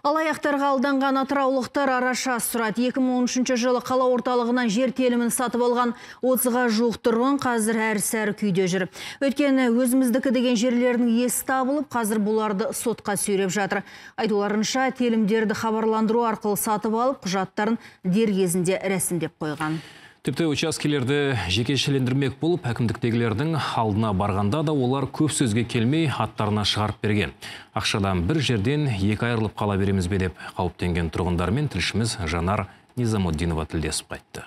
Алаяқтарға алданған атыраулықтар араша сұрат. 2013 жылы қала орталығынан жер телімін сатып алған 30-ға жуық тұрғын қазір әр-сәрі күйде жүр. Өйткені өзіміздікі деген жерлердің есі табылып, қазір бұларды сотқа сүйреп жатыр. Айтуларынша, телімдерді хабарландыру арқылы сатып алып, құжаттарын дер кезінде рәсімдеп қойған. Тіпті учаскелерді жекешелендірмек болып, әкімдіктегілердің алдына барғанда да олар көп сөзге келмей аттарына шығарып берген. Ақшадан бір жерден екі айырылып қала береміз бе деп қауіптенген тұрғындармен тілшіміз Жанар Низамуддинова тілдесіп қайтты.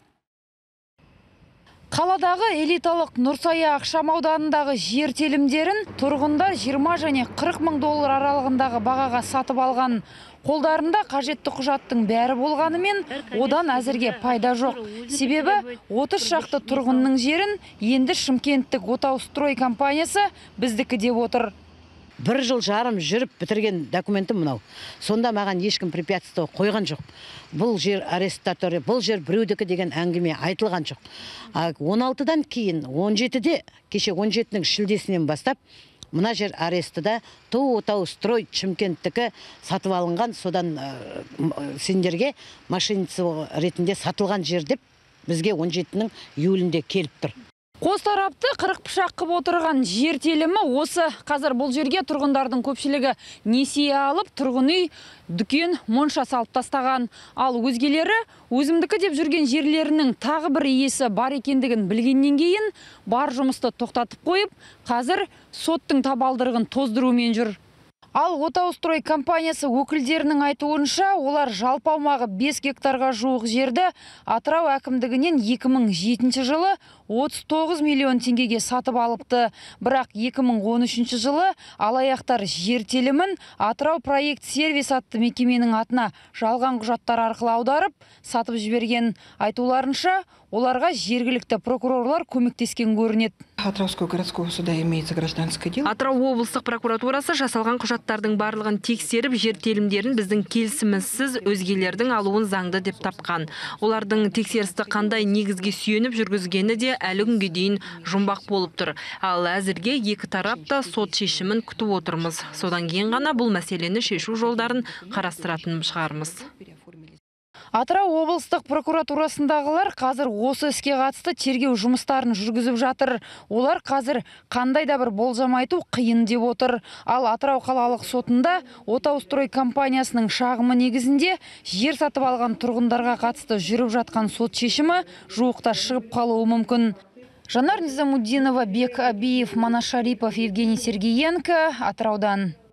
Қаладағы элиталық Нұрсая ақшам ауданындағы жер телімдерін тұрғындар 20 және 40 мың доллар аралығындағы бағаға сатып алған. Қолдарында қажетті құжаттың бәрі болғанымен, одан әзірге пайда жоқ. Себебі 30 шақты тұрғынның жерін енді Шымкенттік Отаустрой компаниясы біздікі деп отыр. 1 жыл жарым жүріп бітірген документім мынау. Сонда маған ешкім препятствие қойған жоқ. Бұл жер арестаторы, бұл жер біреудікі деген әңгіме айтылған жоқ. 16-дан кейін 17-де, кеше 17-нің шілдесінен бастап, мына жер арестіда Отаустрой Шымкенттікі сатып алынған, содан сендерге машиницы ретінде сатылған жер деп бізге 17-нің июлінде келіп тұр. Қос тарапты 40 пышақ қып отырған жер телімі осы. Қазір бұл жерге тұрғындардың көпшілігі несие алып, тұрғын үй, дүкен, монша салып тастаған. Ал өзгелері өзімдікі деп жүрген жерлерінің тағы бір иесі бар екендігін білгеннен кейін бар жұмысты тоқтатып қойып, қазір соттың табалдырығын тоздырумен жүр. Ал Отаустрой компаниясы өкілдерінің айтуынша, олар жалпы аумағы 5 гектарға жуық жерді Атырау әкімдігінен 2007 жылы 39 миллион теңгеге сатып алыпты. Бірақ 2013 жылы алаяқтар жер телімін Атырау проект сервис атты мекеменің атына жалған құжаттар арқылы аударып, сатып жіберген. Айтуларынша, оларға жергілікті прокурорлар көмектескен көрінеді. Атырауского городского суда имеется гражданское дело. Атырау облыстық прокуратурасы жасалған құжаттардың барлығын тексеріп, жер телімдерін біздің келісімізсіз өзгелердің алуын заңды деп тапқан. Олардың тексерісті қандай негізге сүйеніп жүргізгені де әлі күнге дейін жұмбақ болып тұр. Ал әзірге екі тарап та сот шешімін күтіп отырмыз. Содан кейін ғана бұл мәселені шешу жолдарын қарастыратын шығармыз. Атырау облыстық прокуратурасындағылар қазір осы іске қатысты тергеу жұмыстарын жүргізіп жатыр. Олар қазір қандай да бір болжам айту қиын деп отыр. Ал Атырау қалалық сотында Отаустрой компаниясының шағымы негізінде жер сатып алған тұрғындарға қатысты жүріп жатқан сот шешімі жуықта шығып қалуы мүмкін. Жанар Низамуддинова, Бек Абиев, Манас Шарипов, Евгений Сергеенко, Атыраудан.